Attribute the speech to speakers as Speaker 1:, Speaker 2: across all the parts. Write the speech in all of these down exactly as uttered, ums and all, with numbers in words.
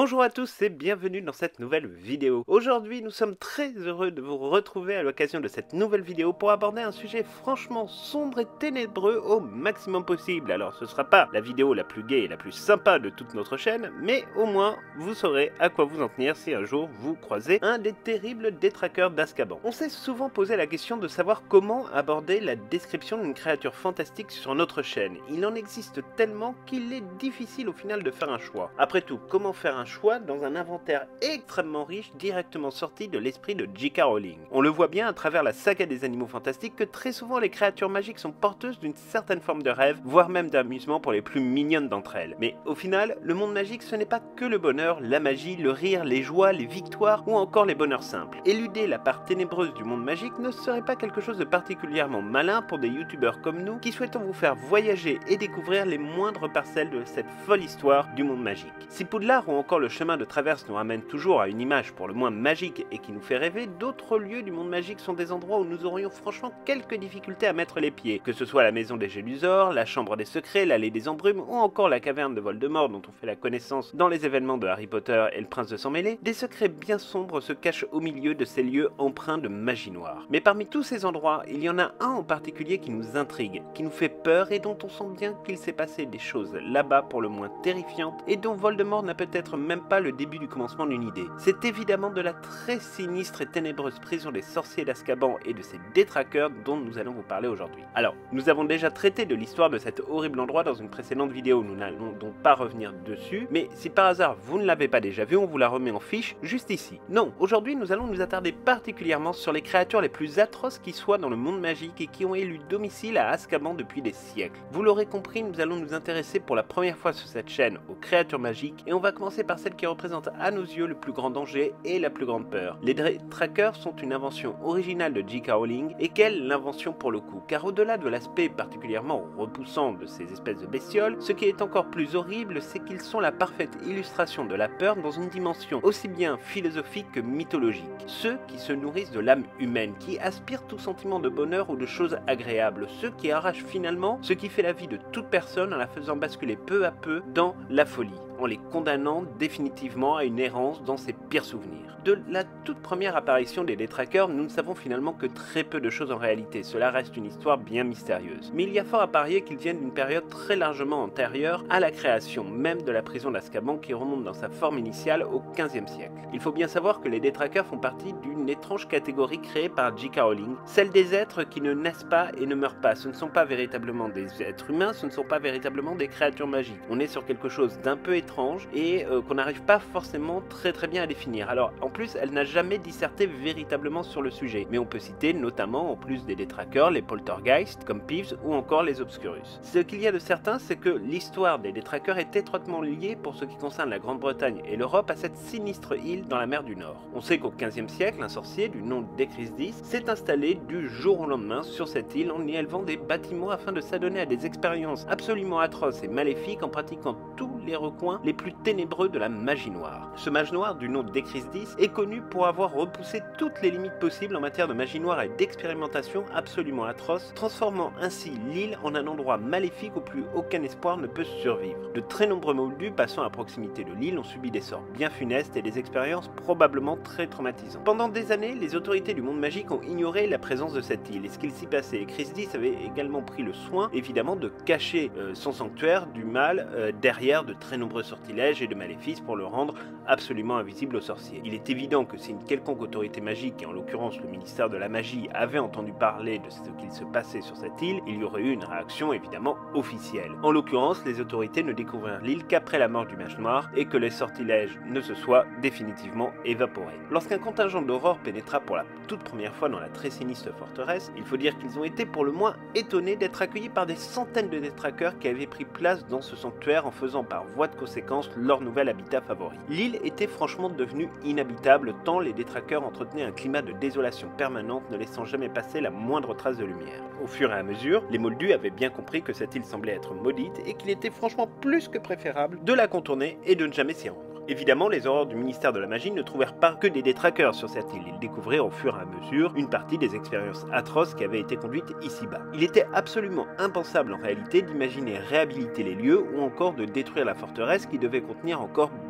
Speaker 1: Bonjour à tous et bienvenue dans cette nouvelle vidéo. Aujourd'hui nous sommes très heureux de vous retrouver à l'occasion de cette nouvelle vidéo pour aborder un sujet franchement sombre et ténébreux au maximum possible. Alors ce sera pas la vidéo la plus gaie et la plus sympa de toute notre chaîne, mais au moins vous saurez à quoi vous en tenir si un jour vous croisez un des terribles détraqueurs d'Azkaban. On s'est souvent posé la question de savoir comment aborder la description d'une créature fantastique sur notre chaîne. Il en existe tellement qu'il est difficile au final de faire un choix. Après tout, comment faire un choix dans un inventaire extrêmement riche directement sorti de l'esprit de J K Rowling? On le voit bien à travers la saga des animaux fantastiques que très souvent les créatures magiques sont porteuses d'une certaine forme de rêve, voire même d'amusement pour les plus mignonnes d'entre elles. Mais au final, le monde magique ce n'est pas que le bonheur, la magie, le rire, les joies, les victoires ou encore les bonheurs simples. Éluder la part ténébreuse du monde magique ne serait pas quelque chose de particulièrement malin pour des youtubeurs comme nous qui souhaitons vous faire voyager et découvrir les moindres parcelles de cette folle histoire du monde magique. Si Poudlard ou encore le chemin de traverse nous ramène toujours à une image pour le moins magique et qui nous fait rêver, d'autres lieux du monde magique sont des endroits où nous aurions franchement quelques difficultés à mettre les pieds, que ce soit la maison des Gélusors, la chambre des secrets, l'allée des embrumes ou encore la caverne de Voldemort dont on fait la connaissance dans les événements de Harry Potter et le prince de Sang-Mêlé. Des secrets bien sombres se cachent au milieu de ces lieux empreints de magie noire. Mais parmi tous ces endroits, il y en a un en particulier qui nous intrigue, qui nous fait peur et dont on sent bien qu'il s'est passé des choses là-bas pour le moins terrifiantes et dont Voldemort n'a peut-être même pas le début du commencement d'une idée. C'est évidemment de la très sinistre et ténébreuse prison des sorciers d'Azkaban et de ses détraqueurs dont nous allons vous parler aujourd'hui. Alors, nous avons déjà traité de l'histoire de cet horrible endroit dans une précédente vidéo, nous n'allons donc pas revenir dessus, mais si par hasard vous ne l'avez pas déjà vu, on vous la remet en fiche juste ici. Non, aujourd'hui nous allons nous attarder particulièrement sur les créatures les plus atroces qui soient dans le monde magique et qui ont élu domicile à Azkaban depuis des siècles. Vous l'aurez compris, nous allons nous intéresser pour la première fois sur cette chaîne aux créatures magiques et on va commencer par celle qui représente à nos yeux le plus grand danger et la plus grande peur. Les détraqueurs sont une invention originale de J K Rowling, et quelle l'invention pour le coup, car au-delà de l'aspect particulièrement repoussant de ces espèces de bestioles, ce qui est encore plus horrible, c'est qu'ils sont la parfaite illustration de la peur dans une dimension aussi bien philosophique que mythologique. Ceux qui se nourrissent de l'âme humaine, qui aspirent tout sentiment de bonheur ou de choses agréables, ceux qui arrachent finalement ce qui fait la vie de toute personne en la faisant basculer peu à peu dans la folie, en les condamnant définitivement à une errance dans ses pires souvenirs. De la toute première apparition des détraqueurs, nous ne savons finalement que très peu de choses en réalité, cela reste une histoire bien mystérieuse. Mais il y a fort à parier qu'ils viennent d'une période très largement antérieure à la création même de la prison d'Azkaban qui remonte dans sa forme initiale au quinzième siècle. Il faut bien savoir que les détraqueurs font partie d'une étrange catégorie créée par J K Rowling, celle des êtres qui ne naissent pas et ne meurent pas. Ce ne sont pas véritablement des êtres humains, ce ne sont pas véritablement des créatures magiques. On est sur quelque chose d'un peu étrange et euh, qu'on n'arrive pas forcément très très bien à définir. Alors en plus elle n'a jamais disserté véritablement sur le sujet, mais on peut citer notamment en plus des détraqueurs les poltergeists comme Peeves ou encore les obscurus. Ce qu'il y a de certain, c'est que l'histoire des détraqueurs est étroitement liée pour ce qui concerne la Grande-Bretagne et l'Europe à cette sinistre île dans la mer du Nord. On sait qu'au quinzième siècle, un sorcier du nom d'Echrisdis s'est installé du jour au lendemain sur cette île en y élevant des bâtiments afin de s'adonner à des expériences absolument atroces et maléfiques en pratiquant tous les recoins les plus ténébreux de la magie noire. Ce mage noir du nom d'Echrisdis est connu pour avoir repoussé toutes les limites possibles en matière de magie noire et d'expérimentation absolument atroces, transformant ainsi l'île en un endroit maléfique où plus aucun espoir ne peut survivre. De très nombreux moldus passant à proximité de l'île ont subi des sorts bien funestes et des expériences probablement très traumatisantes. Pendant des années, les autorités du monde magique ont ignoré la présence de cette île et ce qu'il s'y passait. Echrisdis avait également pris le soin, évidemment, de cacher euh, son sanctuaire du mal euh, derrière de très nombreux sortilèges et de maléfices pour le rendre absolument invisible aux sorciers. Il est évident que si une quelconque autorité magique, et en l'occurrence le ministère de la magie, avait entendu parler de ce qu'il se passait sur cette île, il y aurait eu une réaction évidemment officielle. En l'occurrence, les autorités ne découvrirent l'île qu'après la mort du mage noir et que les sortilèges ne se soient définitivement évaporés. Lorsqu'un contingent d'aurore pénétra pour la toute première fois dans la très sinistre forteresse, il faut dire qu'ils ont été pour le moins étonnés d'être accueillis par des centaines de détraqueurs qui avaient pris place dans ce sanctuaire en faisant par voie de conséquence leur nouvel habitat favori. L'île était franchement devenue inhabitable tant les détraqueurs entretenaient un climat de désolation permanente ne laissant jamais passer la moindre trace de lumière. Au fur et à mesure, les Moldus avaient bien compris que cette île semblait être maudite et qu'il était franchement plus que préférable de la contourner et de ne jamais s'y rendre. Évidemment, les horreurs du ministère de la Magie ne trouvèrent pas que des détraqueurs sur cette île. Ils découvrirent au fur et à mesure une partie des expériences atroces qui avaient été conduites ici-bas. Il était absolument impensable en réalité d'imaginer réhabiliter les lieux ou encore de détruire la forteresse qui devait contenir encore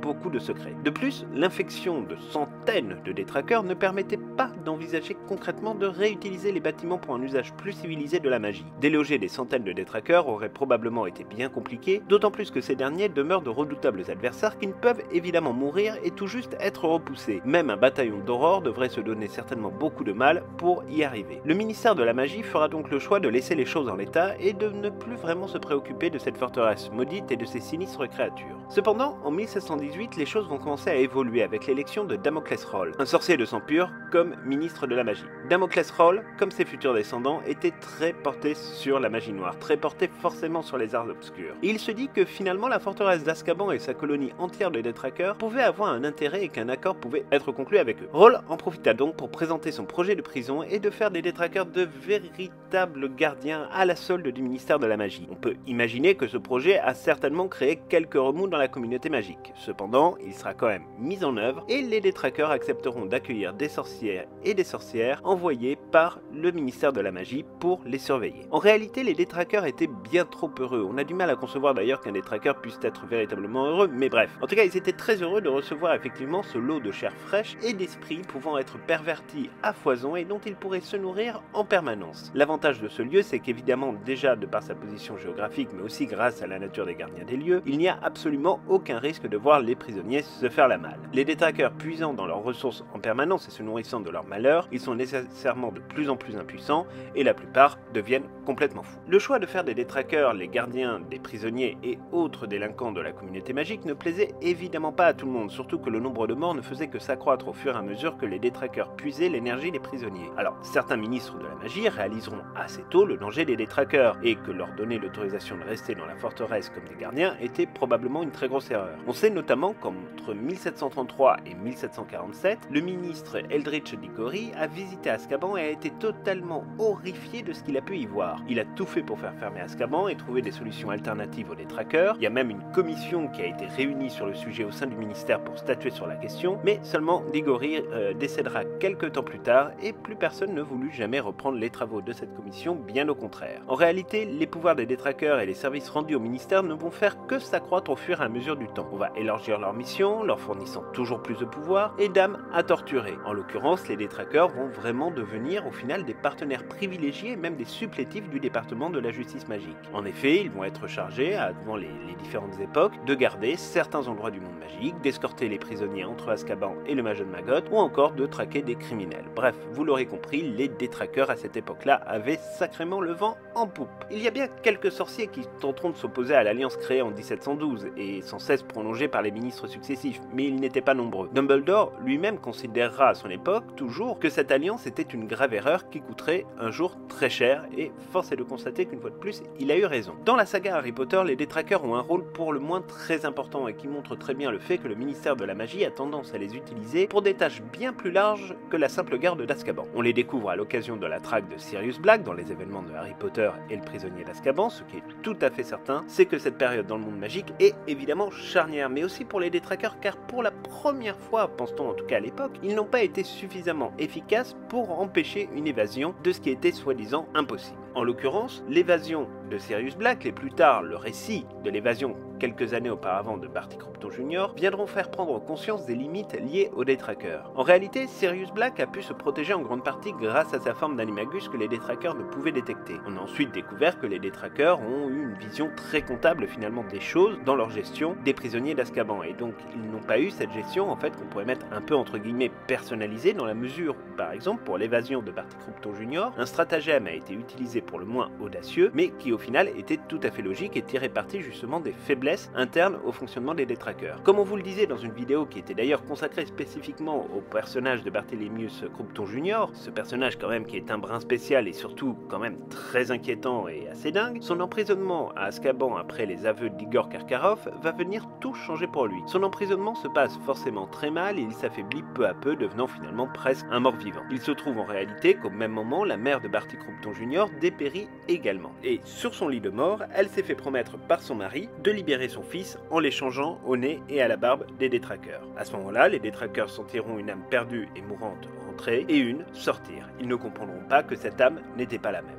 Speaker 1: beaucoup de secrets. De plus, l'infection de centaines de détraqueurs ne permettait pas d'envisager concrètement de réutiliser les bâtiments pour un usage plus civilisé de la magie. Déloger des centaines de détraqueurs aurait probablement été bien compliqué, d'autant plus que ces derniers demeurent de redoutables adversaires qui ne peuvent évidemment mourir et tout juste être repoussés. Même un bataillon d'aurore devrait se donner certainement beaucoup de mal pour y arriver. Le ministère de la magie fera donc le choix de laisser les choses en l'état et de ne plus vraiment se préoccuper de cette forteresse maudite et de ses sinistres créatures. Cependant, en mille sept cent dix-huit, les choses vont commencer à évoluer avec l'élection de Damoclès Roll, un sorcier de sang pur, comme ministre de la magie. Damoclès Roll, comme ses futurs descendants, était très porté sur la magie noire, très porté forcément sur les arts obscurs. Et il se dit que finalement la forteresse d'Azkaban et sa colonie entière de détraqueurs pouvaient avoir un intérêt et qu'un accord pouvait être conclu avec eux. Roll en profita donc pour présenter son projet de prison et de faire des détraqueurs de véritables gardiens à la solde du ministère de la magie. On peut imaginer que ce projet a certainement créé quelques remous dans la communauté magique. Cependant, il sera quand même mis en œuvre et les détraqueurs accepteront d'accueillir des sorcières et des sorcières envoyés par le ministère de la magie pour les surveiller. En réalité, les détraqueurs étaient bien trop heureux. On a du mal à concevoir d'ailleurs qu'un détraqueur puisse être véritablement heureux, mais bref. En tout cas, ils étaient très heureux de recevoir effectivement ce lot de chair fraîche et d'esprits pouvant être pervertis à foison et dont ils pourraient se nourrir en permanence. L'avantage de ce lieu, c'est qu'évidemment, déjà de par sa position géographique, mais aussi grâce à la nature des gardiens des lieux, il n'y a absolument aucun risque de voir les prisonniers se faire la malle. Les détraqueurs puisant dans leurs ressources en permanence et se nourrissant de leur malheur, ils sont nécessairement de plus en plus impuissants et la plupart deviennent complètement fous. Le choix de faire des détraqueurs les gardiens des prisonniers et autres délinquants de la communauté magique ne plaisait évidemment pas à tout le monde, surtout que le nombre de morts ne faisait que s'accroître au fur et à mesure que les détraqueurs puisaient l'énergie des prisonniers. Alors, certains ministres de la magie réaliseront assez tôt le danger des détraqueurs et que leur donner l'autorisation de rester dans la forteresse comme des gardiens était probablement une très grosse erreur. On sait notamment qu'entre mille sept cent trente-trois et mille sept cent quarante-sept, le ministre Eldritch Diggory a visité Azkaban et a été totalement horrifié de ce qu'il a pu y voir. Il a tout fait pour faire fermer Azkaban et trouver des solutions alternatives aux détraqueurs. Il y a même une commission qui a été réunie sur le sujet au sein du ministère pour statuer sur la question, mais seulement Diggory euh, décédera quelques temps plus tard et plus personne ne voulut jamais reprendre les travaux de cette commission, bien au contraire. En réalité, les pouvoirs des détraqueurs et les services rendus au ministère ne vont faire que s'accroître au fur et à mesure du temps. On va élargir leur mission, leur fournissant toujours plus de pouvoir et d'âmes à torturer. En l'occurrence, les détraqueurs vont vraiment devenir au final des partenaires privilégiés et même des supplétifs du département de la justice magique. En effet, ils vont être chargés, avant les, les différentes époques, de garder certains endroits du monde magique, d'escorter les prisonniers entre Azkaban et le Major de Maggot, ou encore de traquer des criminels. Bref, vous l'aurez compris, les détraqueurs à cette époque-là avaient sacrément le vent en poupe. Il y a bien quelques sorciers qui tenteront de s'opposer à l'alliance créée en dix-sept cent douze et sans cesse prolongée par les ministres successifs, mais ils n'étaient pas nombreux. Dumbledore lui-même considérera à son époque toujours que cette alliance était une grave erreur qui coûterait un jour très cher, et force est de constater qu'une fois de plus, il a eu raison. Dans la saga Harry Potter, les détraqueurs ont un rôle pour le moins très important et qui montre très bien le fait que le ministère de la magie a tendance à les utiliser pour des tâches bien plus larges que la simple garde d'Azkaban. On les découvre à l'occasion de la traque de Sirius Black dans les événements de Harry Potter et le prisonnier d'Azkaban. Ce qui est tout à fait certain, c'est que cette période dans le monde magique est évidemment charnière, mais aussi pour les détraqueurs, car pour la première fois, pense-t-on en tout cas à l'époque, ils n'ont pas été suffisamment efficaces pour empêcher une évasion de ce qui était soi-disant impossible. En l'occurrence, l'évasion de Sirius Black et plus tard le récit de l'évasion quelques années auparavant de Barty Croughton junior viendront faire prendre conscience des limites liées aux détraqueurs. En réalité, Sirius Black a pu se protéger en grande partie grâce à sa forme d'animagus que les détraqueurs ne pouvaient détecter. On a ensuite découvert que les détraqueurs ont eu une vision très comptable finalement des choses dans leur gestion des prisonniers d'Azkaban, et donc ils n'ont pas eu cette gestion en fait qu'on pourrait mettre un peu entre guillemets personnalisée, dans la mesure où par exemple pour l'évasion de Barty Croughton junior, un stratagème a été utilisé pour le moins audacieux, mais qui au final était tout à fait logique et tirait parti justement des faiblesses internes au fonctionnement des détraqueurs. Comme on vous le disait dans une vidéo qui était d'ailleurs consacrée spécifiquement au personnage de Barthélemius Croughton junior, ce personnage quand même qui est un brin spécial et surtout quand même très inquiétant et assez dingue, son emprisonnement à Azkaban après les aveux d'Igor Karkaroff va venir tout changer pour lui. Son emprisonnement se passe forcément très mal et il s'affaiblit peu à peu, devenant finalement presque un mort-vivant. Il se trouve en réalité qu'au même moment, la mère de Barty Croughton junior dépérit également. Et sur son lit de mort, elle s'est fait promettre par son mari de libérer son fils en l'échangeant au nez et à la barbe des détraqueurs. À ce moment-là, les détraqueurs sentiront une âme perdue et mourante rentrer et une sortir. Ils ne comprendront pas que cette âme n'était pas la même.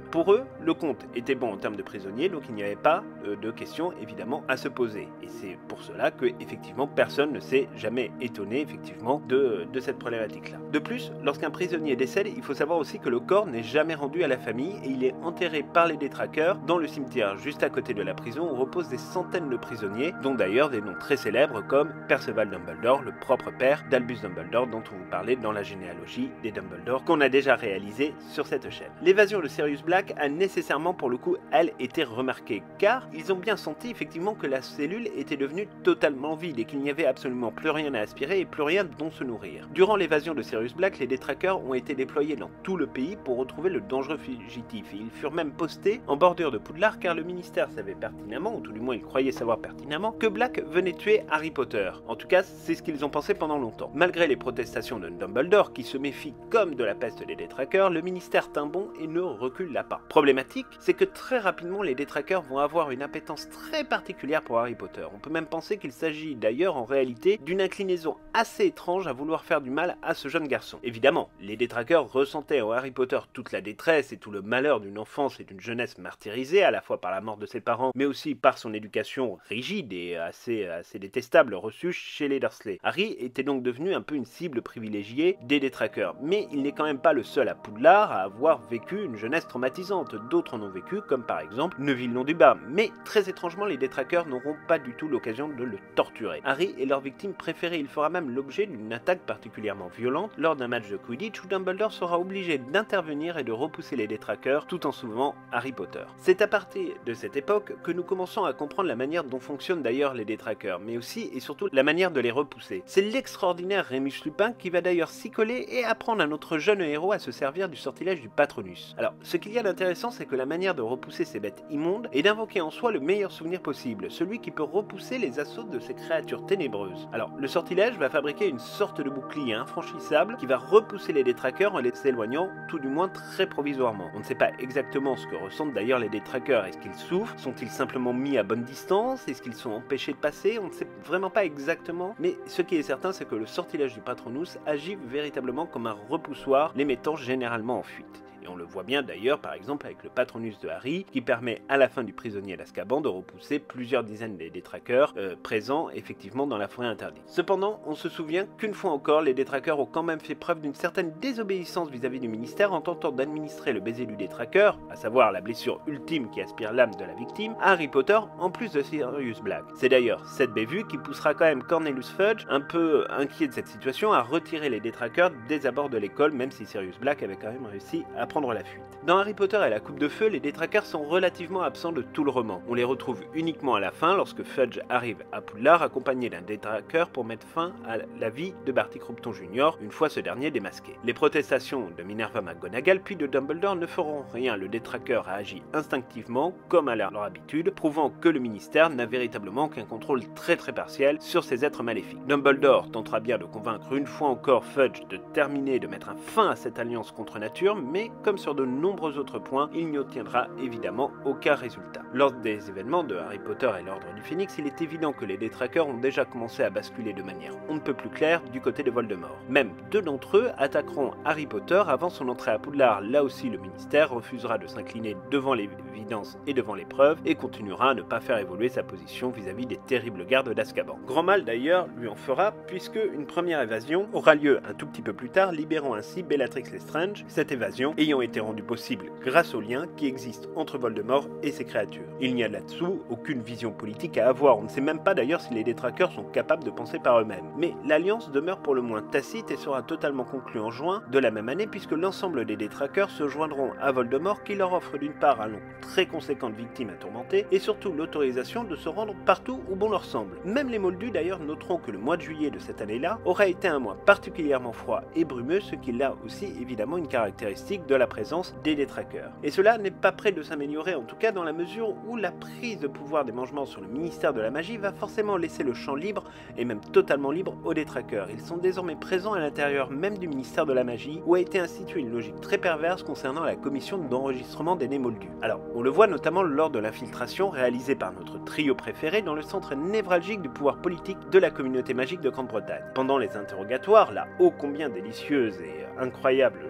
Speaker 1: Pour eux, le compte était bon en termes de prisonniers, donc il n'y avait pas euh, de questions évidemment à se poser. Et c'est pour cela que effectivement personne ne s'est jamais étonné effectivement de, de cette problématique-là. De plus, lorsqu'un prisonnier décède, il faut savoir aussi que le corps n'est jamais rendu à la famille et il est enterré par les détraqueurs dans le cimetière juste à côté de la prison où reposent des centaines de prisonniers, dont d'ailleurs des noms très célèbres comme Perceval Dumbledore, le propre père d'Albus Dumbledore dont on vous parlait dans la généalogie des Dumbledore qu'on a déjà réalisé sur cette chaîne. L'évasion de Sirius Black a nécessairement pour le coup, elle, été remarquée, car ils ont bien senti effectivement que la cellule était devenue totalement vide et qu'il n'y avait absolument plus rien à aspirer et plus rien dont se nourrir. Durant l'évasion de Sirius Black, les détraqueurs ont été déployés dans tout le pays pour retrouver le dangereux fugitif et ils furent même postés en bordure de Poudlard car le ministère savait pertinemment, ou tout du moins il croyait savoir pertinemment, que Black venait tuer Harry Potter. En tout cas, c'est ce qu'ils ont pensé pendant longtemps. Malgré les protestations de Dumbledore qui se méfie comme de la peste des détraqueurs, le ministère tint bon et ne recula pas. Problématique, c'est que très rapidement les détraqueurs vont avoir une appétence très particulière pour Harry Potter. On peut même penser qu'il s'agit d'ailleurs en réalité d'une inclinaison assez étrange à vouloir faire du mal à ce jeune garçon. Évidemment, les détraqueurs ressentaient en Harry Potter toute la détresse et tout le malheur d'une enfance et d'une jeunesse martyrisée, à la fois par la mort de ses parents, mais aussi par son éducation rigide et assez, assez détestable reçue chez les Dursley. Harry était donc devenu un peu une cible privilégiée des détraqueurs, mais il n'est quand même pas le seul à Poudlard à avoir vécu une jeunesse traumatisante. D'autres en ont vécu, comme par exemple Neuville-Londubat, mais très étrangement les détraqueurs n'auront pas du tout l'occasion de le torturer. Harry est leur victime préférée, il fera même l'objet d'une attaque particulièrement violente lors d'un match de Quidditch où Dumbledore sera obligé d'intervenir et de repousser les détraqueurs tout en sauvant Harry Potter. C'est à partir de cette époque que nous commençons à comprendre la manière dont fonctionnent d'ailleurs les détraqueurs, mais aussi et surtout la manière de les repousser. C'est l'extraordinaire Rémus Lupin qui va d'ailleurs s'y coller et apprendre à notre jeune héros à se servir du sortilège du Patronus. Alors, ce qu'il y a d'intéressant, c'est que la manière de repousser ces bêtes immondes est d'invoquer en soi le meilleur souvenir possible, celui qui peut repousser les assauts de ces créatures ténébreuses. Alors, le sortilège va fabriquer une sorte de bouclier infranchissable qui va repousser les détraqueurs en les éloignant, tout du moins très provisoirement. On ne sait pas exactement ce que ressentent d'ailleurs les détraqueurs. Est-ce qu'ils souffrent? Sont-ils simplement mis à bonne distance? Est-ce qu'ils sont empêchés de passer? On ne sait vraiment pas exactement, mais ce qui est certain, c'est que le sortilège du Patronus agit véritablement comme un repoussoir, les mettant généralement en fuite. Et on le voit bien d'ailleurs par exemple avec le Patronus de Harry qui permet à la fin du prisonnier d'Azkaban de repousser plusieurs dizaines des détraqueurs euh, présents effectivement dans la forêt interdite. Cependant, on se souvient qu'une fois encore, les détraqueurs ont quand même fait preuve d'une certaine désobéissance vis-à-vis du ministère en tentant d'administrer le baiser du détraqueur, à savoir la blessure ultime qui aspire l'âme de la victime, à Harry Potter en plus de Sirius Black. C'est d'ailleurs cette bévue qui poussera quand même Cornelius Fudge, un peu inquiet de cette situation, à retirer les détraqueurs des abords de l'école, même si Sirius Black avait quand même réussi à prendre la fuite. Dans Harry Potter et la Coupe de Feu, les détraqueurs sont relativement absents de tout le roman. On les retrouve uniquement à la fin lorsque Fudge arrive à Poudlard accompagné d'un détraqueur pour mettre fin à la vie de Barty Croughton junior une fois ce dernier démasqué. Les protestations de Minerva McGonagall puis de Dumbledore ne feront rien, le détraqueur a agi instinctivement comme à leur habitude, prouvant que le ministère n'a véritablement qu'un contrôle très très partiel sur ces êtres maléfiques. Dumbledore tentera bien de convaincre une fois encore Fudge de terminer de mettre un fin à cette alliance contre nature, mais comme sur de nombreux autres points, il n'y obtiendra évidemment aucun résultat. Lors des événements de Harry Potter et l'Ordre du Phénix, il est évident que les détraqueurs ont déjà commencé à basculer de manière on ne peut plus claire du côté de Voldemort. Même deux d'entre eux attaqueront Harry Potter avant son entrée à Poudlard. Là aussi, le ministère refusera de s'incliner devant l'évidence et devant les preuves et continuera à ne pas faire évoluer sa position vis-à-vis des terribles gardes d'Azkaban. Grand mal d'ailleurs lui en fera puisque une première évasion aura lieu un tout petit peu plus tard, libérant ainsi Bellatrix Lestrange, cette évasion ayant été rendue possible grâce au lien qui existe entre Voldemort et ses créatures. Il n'y a là-dessous aucune vision politique à avoir, on ne sait même pas d'ailleurs si les détraqueurs sont capables de penser par eux-mêmes. Mais l'alliance demeure pour le moins tacite et sera totalement conclue en juin de la même année puisque l'ensemble des détraqueurs se joindront à Voldemort qui leur offre d'une part un nombre très conséquent de victimes à tourmenter et surtout l'autorisation de se rendre partout où bon leur semble. Même les Moldus d'ailleurs noteront que le mois de juillet de cette année-là aura été un mois particulièrement froid et brumeux, ce qui l'a aussi évidemment une caractéristique de la présence des détraqueurs. Et cela n'est pas près de s'améliorer, en tout cas dans la mesure où la prise de pouvoir des Mangements sur le ministère de la Magie va forcément laisser le champ libre, et même totalement libre, aux détraqueurs. Ils sont désormais présents à l'intérieur même du ministère de la Magie, où a été instituée une logique très perverse concernant la commission d'enregistrement des nés moldus. Alors, on le voit notamment lors de l'infiltration réalisée par notre trio préféré dans le centre névralgique du pouvoir politique de la communauté magique de Grande-Bretagne. Pendant les interrogatoires, la ô combien délicieuse et incroyable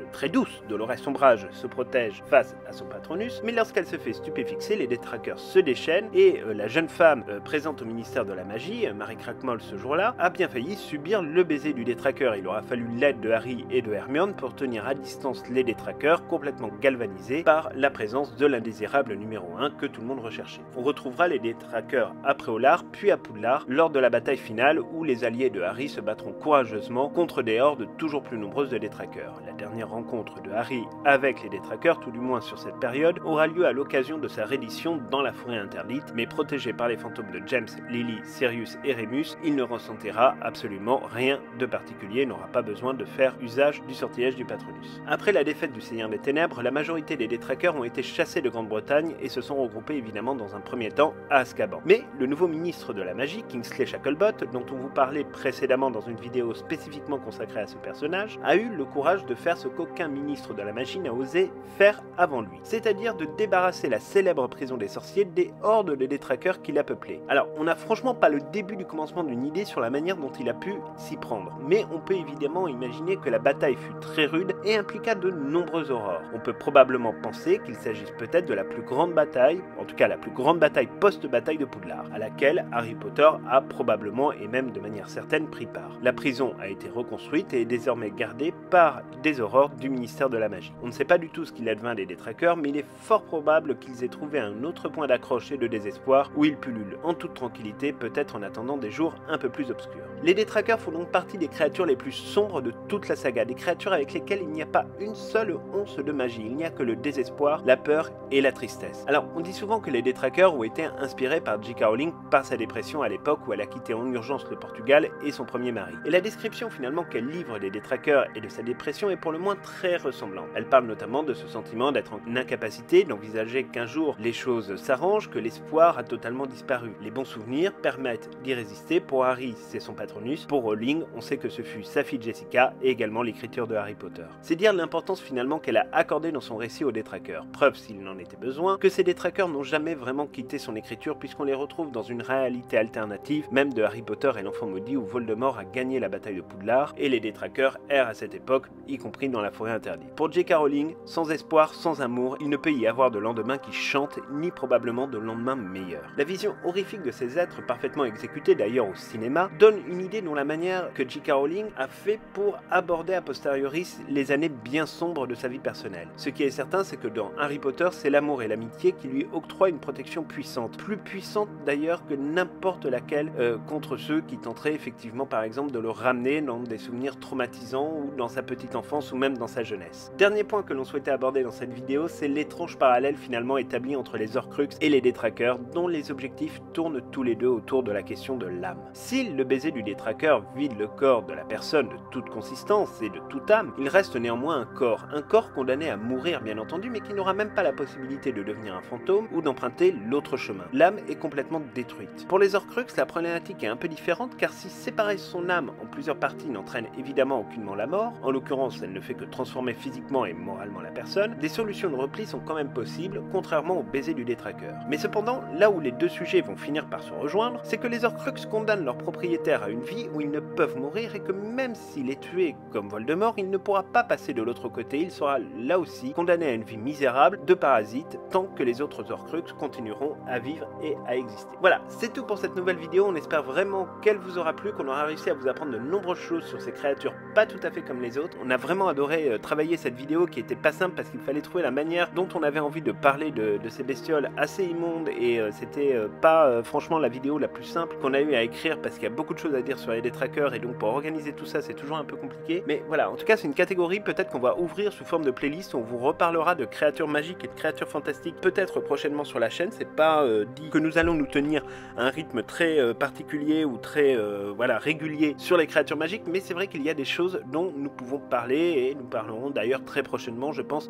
Speaker 1: très douce, Dolores Ombrage, se protège face à son Patronus, mais lorsqu'elle se fait stupéfixer, les détraqueurs se déchaînent et euh, la jeune femme euh, présente au ministère de la Magie, euh, Marie Crackmall ce jour-là, a bien failli subir le baiser du détraqueur. Il aura fallu l'aide de Harry et de Hermione pour tenir à distance les détraqueurs, complètement galvanisés par la présence de l'indésirable numéro un que tout le monde recherchait. On retrouvera les détraqueurs à Préolard, puis à Poudlard, lors de la bataille finale où les alliés de Harry se battront courageusement contre des hordes toujours plus nombreuses de détraqueurs. La dernière rencontre de Harry avec les détraqueurs, tout du moins sur cette période, aura lieu à l'occasion de sa reddition dans la forêt interdite, mais protégé par les fantômes de James, Lily, Sirius et Remus, il ne ressentira absolument rien de particulier, n'aura pas besoin de faire usage du sortilège du Patronus. Après la défaite du Seigneur des Ténèbres, la majorité des détraqueurs ont été chassés de Grande-Bretagne et se sont regroupés évidemment dans un premier temps à Azkaban. Mais le nouveau ministre de la Magie, Kingsley Shacklebolt, dont on vous parlait précédemment dans une vidéo spécifiquement consacrée à ce personnage, a eu le courage de faire ce qu'aucun ministre de la Magie n'a osé faire avant lui, c'est-à-dire de débarrasser la célèbre prison des sorciers des hordes de détraqueurs qui la peuplaient. Alors, on n'a franchement pas le début du commencement d'une idée sur la manière dont il a pu s'y prendre, mais on peut évidemment imaginer que la bataille fut très rude et impliqua de nombreuses horreurs. On peut probablement penser qu'il s'agisse peut-être de la plus grande bataille, en tout cas la plus grande bataille post-bataille de Poudlard, à laquelle Harry Potter a probablement et même de manière certaine pris part. La prison a été reconstruite et est désormais gardée par des aurores du ministère de la Magie. On ne sait pas du tout ce qu'il advint des détraqueurs, mais il est fort probable qu'ils aient trouvé un autre point d'accroche et de désespoir où ils pullulent en toute tranquillité, peut-être en attendant des jours un peu plus obscurs. Les détraqueurs font donc partie des créatures les plus sombres de toute la saga, des créatures avec lesquelles il n'y a pas une seule once de magie, il n'y a que le désespoir, la peur et la tristesse. Alors, on dit souvent que les détraqueurs ont été inspirés par J K Rowling par sa dépression à l'époque où elle a quitté en urgence le Portugal et son premier mari. Et la description finalement qu'elle livre des détraqueurs et de sa dépression est pour le moins très ressemblante. Elle parle notamment de ce sentiment d'être en incapacité d'envisager qu'un jour les choses s'arrangent, que l'espoir a totalement disparu. Les bons souvenirs permettent d'y résister. Pour Harry, c'est son Patronus. Pour Rowling, on sait que ce fut sa fille Jessica et également l'écriture de Harry Potter. C'est dire l'importance finalement qu'elle a accordée dans son récit aux détraqueurs. Preuve, s'il n'en était besoin, que ces détraqueurs n'ont jamais vraiment quitté son écriture puisqu'on les retrouve dans une réalité alternative, même de Harry Potter et l'Enfant Maudit où Voldemort a gagné la bataille de Poudlard et les détraqueurs errent à cette époque, y compris dans la forêt interdite. Pour J K Rowling, sans espoir, sans amour, il ne peut y avoir de lendemain qui chante, ni probablement de lendemain meilleur. La vision horrifique de ces êtres, parfaitement exécutée d'ailleurs au cinéma, donne une idée dont la manière que J K Rowling a fait pour aborder a posteriori les années bien sombres de sa vie personnelle. Ce qui est certain, c'est que dans Harry Potter, c'est l'amour et l'amitié qui lui octroient une protection puissante, plus puissante d'ailleurs que n'importe laquelle euh, contre ceux qui tenteraient effectivement par exemple de le ramener dans des souvenirs traumatisants ou dans sa petite enfance ou même dans sa jeunesse. Dernier point que l'on souhaitait aborder dans cette vidéo, c'est l'étrange parallèle finalement établi entre les Horcruxes et les détraqueurs, dont les objectifs tournent tous les deux autour de la question de l'âme. Si le baiser du détraqueur vide le corps de la personne de toute consistance et de toute âme, il reste néanmoins un corps, un corps condamné à mourir bien entendu, mais qui n'aura même pas la possibilité de devenir un fantôme ou d'emprunter l'autre chemin. L'âme est complètement détruite. Pour les Horcruxes, la problématique est un peu différente car si séparer son âme en plusieurs parties n'entraîne évidemment aucunement la mort, en l'occurrence elle ne fait que transformer physiquement et moralement la personne, des solutions de repli sont quand même possibles, contrairement au baiser du détraqueur. Mais cependant, là où les deux sujets vont finir par se rejoindre, c'est que les Horcruxes condamnent leurs propriétaires à une vie où ils ne peuvent mourir et que même s'il est tué comme Voldemort, il ne pourra pas passer de l'autre côté, il sera là aussi condamné à une vie misérable de parasite tant que les autres Horcruxes continueront à vivre et à exister. Voilà, c'est tout pour cette nouvelle vidéo, on espère vraiment qu'elle vous aura plu, qu'on aura réussi à vous apprendre de nombreuses choses sur ces créatures pas tout à fait comme les autres. On a vraiment adoré euh, travailler cette vidéo qui était pas simple parce qu'il fallait trouver la manière dont on avait envie de parler de, de ces bestioles assez immondes et euh, c'était euh, pas euh, franchement la vidéo la plus simple qu'on a eu à écrire parce qu'il y a beaucoup de choses à dire sur les détraqueurs et donc pour organiser tout ça c'est toujours un peu compliqué. Mais voilà, en tout cas c'est une catégorie peut-être qu'on va ouvrir sous forme de playlist où on vous reparlera de créatures magiques et de créatures fantastiques peut-être prochainement sur la chaîne. C'est pas euh, dit que nous allons nous tenir à un rythme très euh, particulier ou très euh, voilà régulier sur les créatures magiques, mais c'est vrai qu'il y a des choses dont nous pouvons parler et nous parlerons d'ailleurs très prochainement je pense du Phénix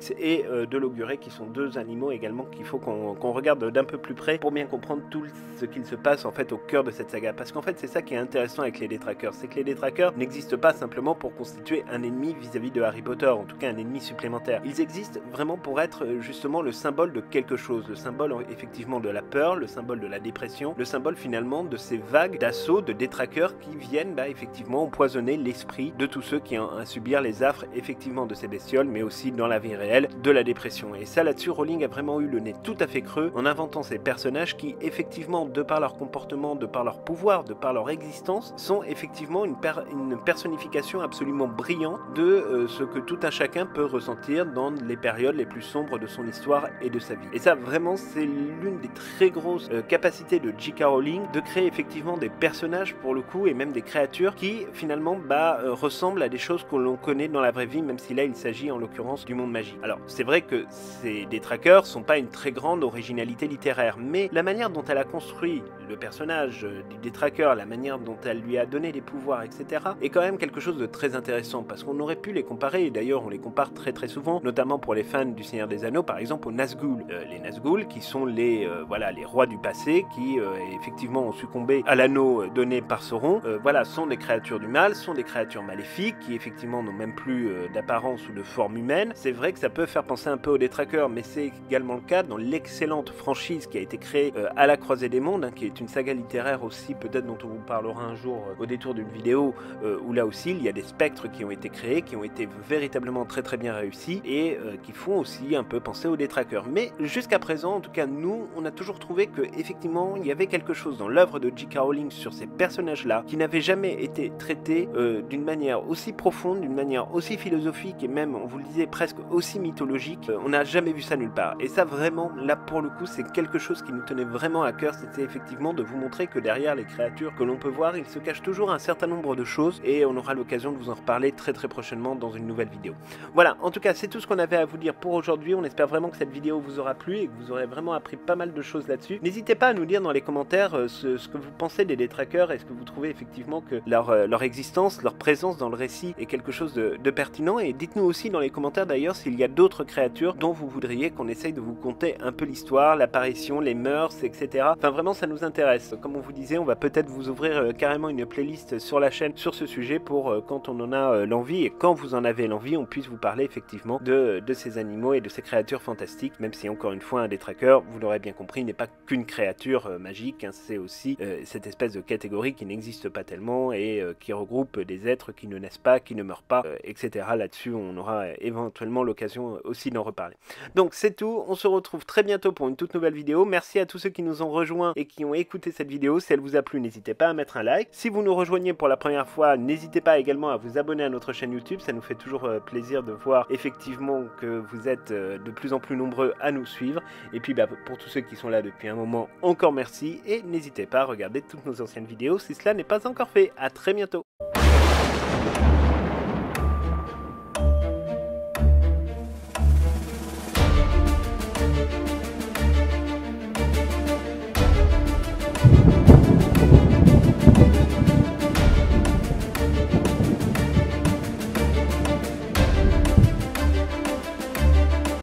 Speaker 1: Phoenix et euh, de l'Auguré, qui sont deux animaux également qu'il faut qu'on qu'on regarde d'un peu plus près pour bien comprendre tout ce qu'il se passe en fait au cœur de cette saga. Parce qu'en fait c'est ça qui est intéressant avec les Détraqueurs, c'est que les Détraqueurs n'existent pas simplement pour constituer un ennemi vis-à-vis de Harry Potter, en tout cas un ennemi supplémentaire. Ils existent vraiment pour être justement le symbole de quelque chose, le symbole effectivement de la peur, le symbole de la dépression, le symbole finalement de ces vagues d'assaut de Détraqueurs qui viennent bah, effectivement empoisonner l'esprit de tous ceux qui ont à subir les affres effectivement de ces bestioles, mais aussi dans la vie réelle de la dépression. Et ça là-dessus, Rowling a vraiment eu le nez tout à fait creux en inventant ces personnages qui effectivement, de par leur comportement, de par leur pouvoir, de par leur existence, sont effectivement une, per une personnification absolument brillante de euh, ce que tout un chacun peut ressentir dans les périodes les plus sombres de son histoire et de sa vie. Et ça vraiment c'est l'une des très grosses euh, capacités de J K Rowling de créer effectivement des personnages pour le coup et même des créatures qui finalement bah, euh, ressemblent à des choses que l'on connaît dans la vraie vie, même si là il s'agit en l'occurrence du monde magique. Alors c'est vrai que ces Détraqueurs sont pas une très grande originalité littéraire, mais la manière dont elle a construit le personnage euh, du Détraqueur, la manière dont elle lui a donné des pouvoirs, et cetera est quand même quelque chose de très intéressant parce qu'on aurait pu les comparer, et d'ailleurs on les compare très très souvent, notamment pour les fans du Seigneur des Anneaux, par exemple aux Nazgûl. Euh, les Nazgûl qui sont les, euh, voilà, les rois du passé qui euh, effectivement ont succombé à l'anneau donné par Sauron, euh, voilà, sont des créatures du mal, sont des créatures maléfiques qui effectivement n'ont même plus euh, d'apparence ou de forme humaine. C'est vrai que ça peut faire penser un peu aux Détraqueurs, mais c'est également le cas dans l'excellente franchise qui a été créée euh, à la Croisée des Mondes, hein, qui est une saga littéraire aussi peut-être dont on vous parlera un jour euh, au détour d'une vidéo, euh, où là aussi il y a des spectres qui ont été créés, qui ont été véritablement très très bien réussis et euh, qui font aussi un peu penser aux Détraqueurs. Mais jusqu'à présent, en tout cas nous, on a toujours trouvé que effectivement il y avait quelque chose dans l'œuvre de J K Rowling sur ces personnages-là qui n'avait jamais été traité euh, d'une manière aussi profonde, d'une manière aussi philosophique et même, on vous le disait, presque aussi mythologique. Euh, on n'a jamais vu ça nulle part. Et ça vraiment, là pour le coup, c'est quelque chose qui nous tenait vraiment à cœur, c'était effectivement de vous montrer que derrière les créatures que l'on peut voir, il se cache toujours un certain nombre de choses et on aura l'occasion de vous en reparler très très prochainement dans une nouvelle vidéo. Voilà, en tout cas, c'est tout ce qu'on avait à vous dire pour aujourd'hui. On espère vraiment que cette vidéo vous aura plu et que vous aurez vraiment appris pas mal de choses là-dessus. N'hésitez pas à nous dire dans les commentaires euh, ce, ce que vous pensez des Détraqueurs. Est-ce que vous trouvez effectivement que leur, euh, leur existence, leur présence dans le récit est quelque chose de, de pertinent? Et dites-nous aussi dans les commentaires d'ailleurs s'il y a d'autres créatures dont vous voudriez qu'on essaye de vous conter un peu l'histoire, l'apparition, les mœurs, et cetera. Enfin vraiment ça nous intéresse. Comme on vous disait, on va peut-être vous ouvrir euh, carrément une playlist sur la chaîne sur ce sujet pour euh, quand on en a euh, l'envie et quand vous en avez l'envie, on puisse vous parler effectivement de, de ces animaux et de ces créatures fantastiques, même si encore une fois un Détraqueur, vous l'aurez bien compris, n'est pas qu'une créature euh, magique, hein, c'est aussi euh, cette espèce de catégorie qui n'existe pas tellement et euh, qui regroupe des êtres qui ne naissent pas, qui ne meurent pas, euh, et cetera. Là-dessus, on aura euh, éventuellement l'occasion aussi d'en reparler. Donc c'est tout, on se retrouve très bientôt pour une toute nouvelle vidéo. Merci à tous ceux qui nous ont rejoints et qui ont écouté cette vidéo. Si elle vous a plu, n'hésitez pas à mettre un like. Si vous nous rejoignez pour la première fois, n'hésitez pas également à vous abonner à notre chaîne YouTube. Ça nous fait toujours euh, plaisir de voir effectivement que vous êtes euh, de plus en plus nombreux à nous suivre. Et puis bah, pour tous ceux qui sont là depuis un moment, encore merci. Et n'hésitez pas à regarder toutes nos anciennes vidéos si cela n'est pas encore fait. À très bientôt.